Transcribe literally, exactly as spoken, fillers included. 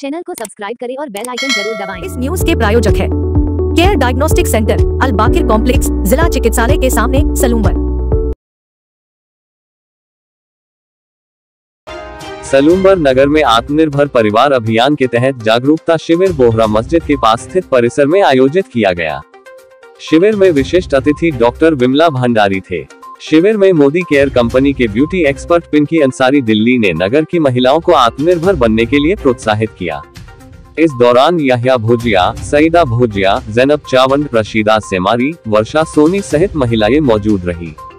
Channel को subscribe करें और बेल आइकन जरूर दबाएं। इस न्यूज के प्रायोजक है care diagnostic centre, Al Baqir complex, जिला चिकित्सालय के सामने, सलूम्बर। सलूम्बर नगर में आत्मनिर्भर परिवार अभियान के तहत जागरूकता शिविर बोहरा मस्जिद के पास स्थित परिसर में आयोजित किया गया। शिविर में विशिष्ट अतिथि डॉक्टर विमला भंडारी थे। शिविर में मोदी केयर कंपनी के ब्यूटी एक्सपर्ट पिंकी अंसारी दिल्ली ने नगर की महिलाओं को आत्मनिर्भर बनने के लिए प्रोत्साहित किया। इस दौरान याह्या भुजिया, सईदा भुजिया, जैनब चावंड, रशीदा सेमारी, वर्षा सोनी सहित महिलाएं मौजूद रही।